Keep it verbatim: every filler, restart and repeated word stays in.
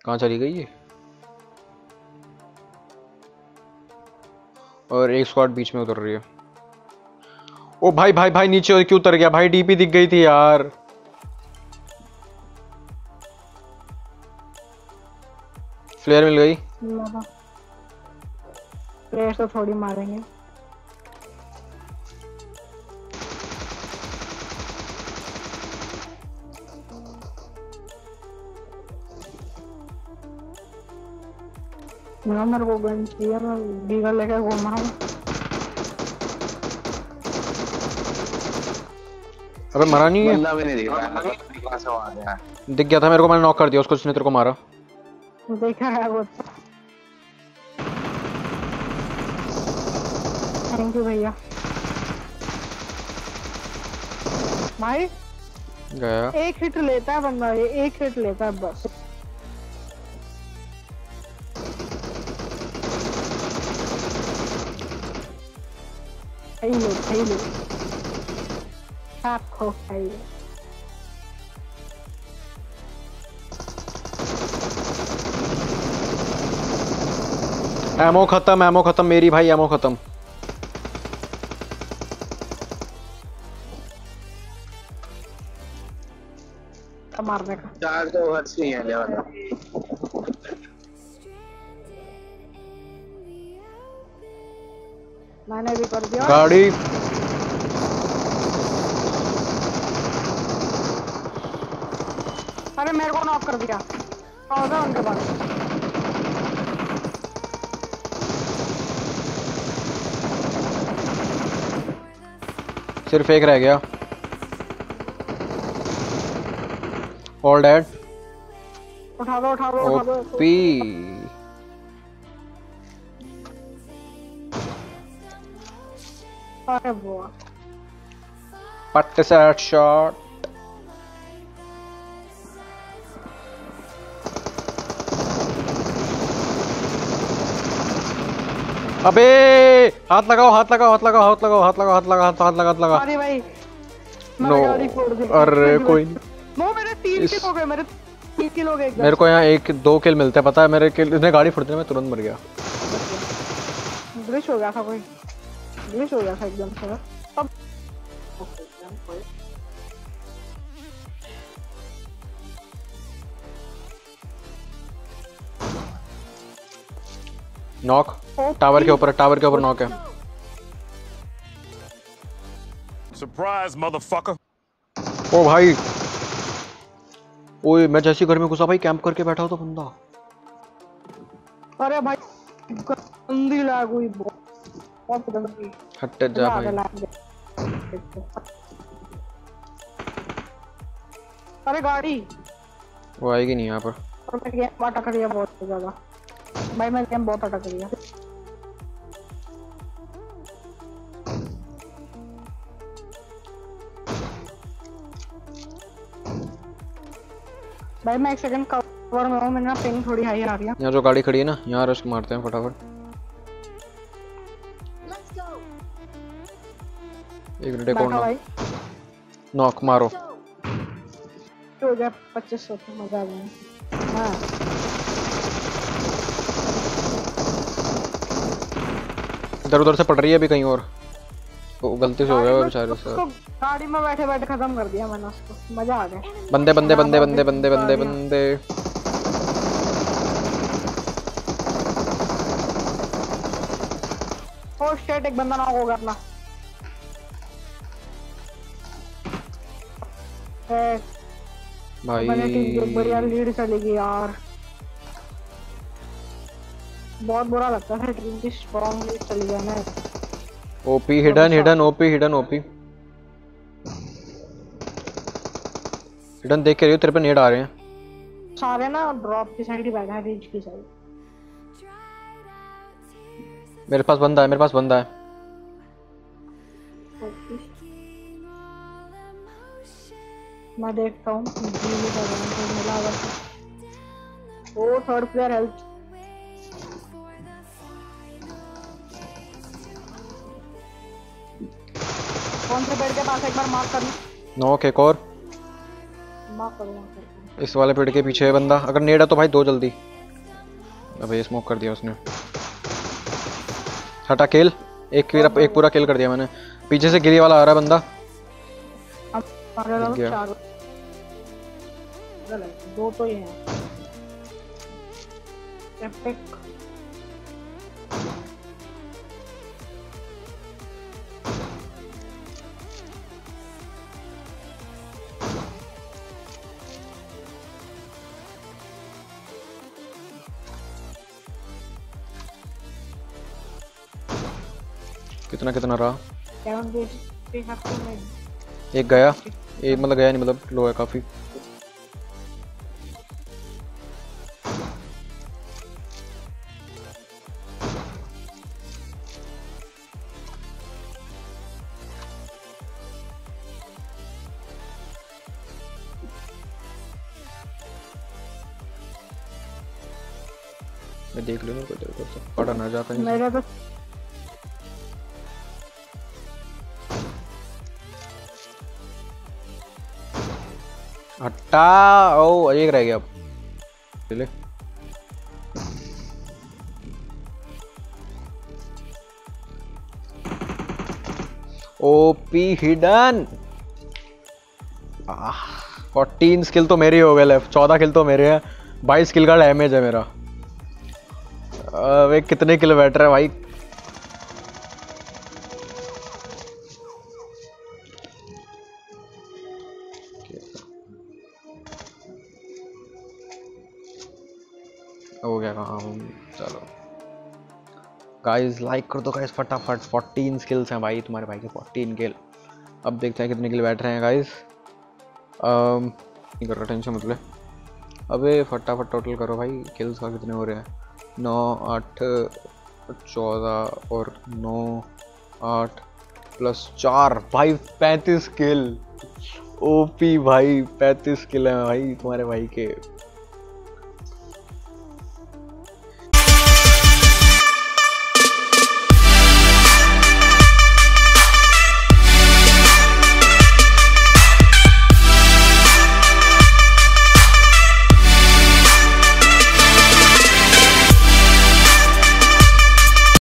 कहाँ चली गई ये? और एक स्क्वाड बीच में उतर रही है। ओ भाई भाई भाई नीचे क्यों उतर गया भाई? डीपी दिख गई थी यार। फ्लेयर मिल गई। फ्लेयर तो थोड़ी मारेंगे। मेरे को गन चाहिए, मैं डीगल लेकर घूम रहा हूँ। अबे मरा नहीं है। बंदा भी नहीं दिख रहा है, कहां से आ गया? दिख गया था मेरे को, मैंने नॉक कर दिया उसको, उसने तेरे को मारा। देखा है वो। थैंक यू भैया। भाई गया। एक हिट लेता है बंदा, ये एक हिट लेता है बस। सही लो सही लो, आप खो सही। एमो खत्म, एमो खत्म मेरी भाई, एमो खत्म। मारने का चार तो हर्ष नहीं है लेवल। मैंने भी कर दिया गाड़ी। अरे मेरे को नॉक कर दिया। और उनके पास सिर्फ एक रह गया। All dead. उठा दो उठा दो उठा दो। ओपी। अरे वो पट्टे से हेडशॉट। अबे हाथ लगाओ हाथ लगाओ हाथ लगाओ हाथ लगाओ हाथ लगाओ हाथ लगा हाथ लगा हाथ लगा। अरे भाई नो अरे कोई वो मेरे तीन किल हो गए, मेरे तीन किल हो गए। मेरे को यहाँ एक दो किल मिलते हैं पता है। मेरे किल इसने गाड़ी फुटने में तुरंत मर गया। ग्लिच हो गया था, कोई ग्लिच हो गया था एकदम से। अब नॉक टावर के ऊपर, टावर के ऊपर नॉक है। Surprise motherfucker. ओ भाई ओए मैं जैसे घर में घुसा भाई कैंप करके बैठा हो तो बंदा। अरे भाई गंदी लैग हुई बहुत गंदी। हट जा भाई। अरे गाड़ी वो आएगी नहीं यहाँ पर। और मैं गेम बहुत अटक रही बहुत ज्यादा भाई, मैं गेम बहुत अटक रही है। भाई मैं एक सेकंड कवर में हूँ, मेरे ना पिंग थोड़ी हाई आ रही है। यहाँ जो गाड़ी खड़ी है ना, यहाँ रश मारते हैं फटाफट। एक मिनट एक नॉक मारो। हो गया पच्चीस सौ तो मजा आ गया। हाँ इधर उधर से पड़ रही है अभी कहीं और। तो गलती से हो गया बेचारे से। गाड़ी में बैठे बैठे खत्म कर दिया मैंने उसको, मजा आ गया। बंदे बंदे बंदे बंदे बंदे बंदे बंदे। ओ शिट एक बंदा नॉक हो गया अपना। भाई मैंने टीम बढ़िया लीड चली गई यार, बहुत बुरा लगता है टीम की स्ट्रॉन्ग लीड चली गई ना। OP hidden hidden OP hidden OP hidden देख के रही हो, तेरे पे नेड आ रहे हैं सारे ना। ड्रॉप की साइड ही बैठा है, रीच की साइड। मेरे पास बंदा है, मेरे पास बंदा है। मैं देखता हूँ मिला अगर। Oh third player health. कौन से बेड के पास एक बार मार्क कर। नॉक एक और मार्क करो मार्क करो। इस वाले पेड़ के पीछे है बंदा, अगर नेड है तो भाई दो जल्दी। अबे स्मोक कर दिया उसने। हटा किल, एक पूरा एक पूरा किल कर दिया मैंने। पीछे से गिरी वाला आ रहा है बंदा। अब मारे दिख लोग गया। चार दो तो ही हैं। एपिक कितना कितना रहा? सेवन फिफ्टी हैप्पी में एक गया, एक मतलब गया नहीं, मतलब लो है काफी। मैं देख लूंगा कोई देर को, पड़ा ना जा कहीं से। मेरे तो हटा। ओ एक रह गया अब। चले ओपी हिडन। फोर्टीन स्किल तो मेरे ही हो गए लेफ्ट, चौदह किल तो मेरे हैं, बाईस किल का डैमेज है मेरा। वे कितने किल बैठ रहे हैं भाई? हो गया काम। चलो गाइस लाइक कर दो गाइस फटाफट। फोर्टीन स्किल्स हैं भाई तुम्हारे भाई के, फोर्टीन किल। अब देखते हैं कितने किल बैठ रहे हैं गाइस। अम नहीं कर रहा, टेंशन मत ले। अबे फटाफट टोटल करो भाई, किल्स का कितने हो रहे हैं? नौ आठ चौदह और नौ आठ प्लस चार भाई पैंतीस किल। ओपी भाई पैंतीस किल है भाई तुम्हारे भाई के।